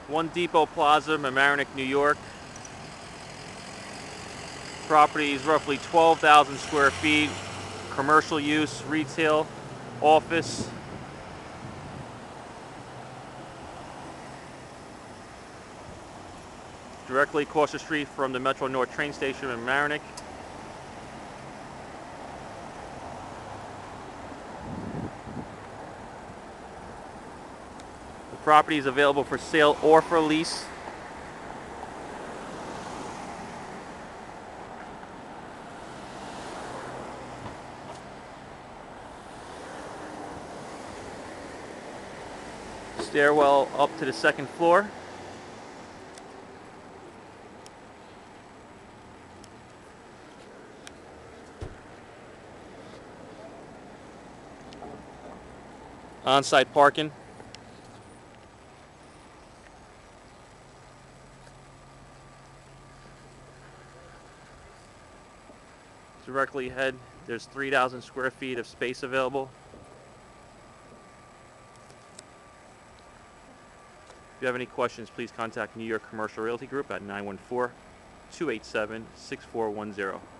One Depot Plaza, Mamaroneck, New York. Property is roughly 12,000 square feet. Commercial use, retail, office. Directly across the street from the Metro North train station in Mamaroneck. The property is available for sale or for lease. Stairwell up to the second floor. On-site parking. Directly ahead, there's 3,000 square feet of space available. If you have any questions, please contact New York Commercial Realty Group at 914-287-6410.